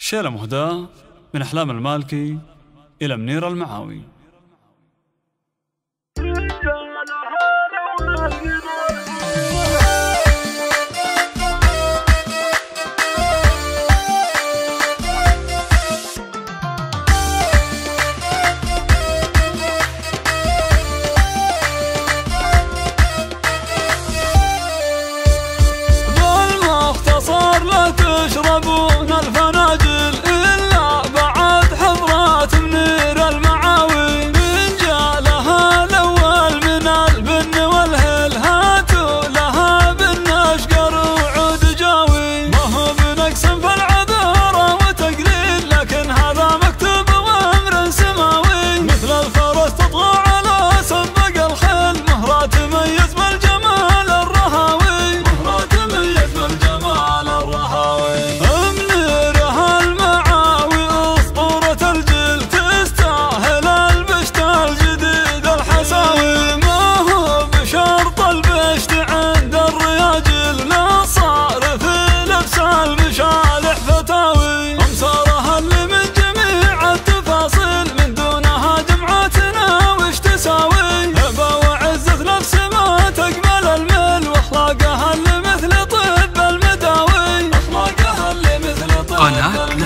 شيلة مهداة من أحلام المالكي إلى منير المعاوي. بالمختصر لا تشربون الفناجل إلا بعد حضرات منير المعاوي. من جاء لها الأول من البن والهل هاتوا لها بالنشقر وعود جاوي. ما هو بنقص في العذارى وتقليل لكن هذا مكتوب وأمر سماوي. مثل الفرس تطغى على سبق الخيل مهرة تميز بالجمال الرهاوي. مهرة تميز بالجمال الرهاوي. منيرها المعاوي أسطورة الجيل تستاهل البشت الجديد الحساوي. ما هو بشرط البشت عند الرياجيل لا صار في لبس المشالح فتاوي. أمصارها اللي من جميع التفاصيل من دونها جمعتنا وش تساوي. هبة وعزة نفس ما تقبل الميل واخلاقها اللي مثل طب المداوي. اخلاقها اللي مثل طب المداوي.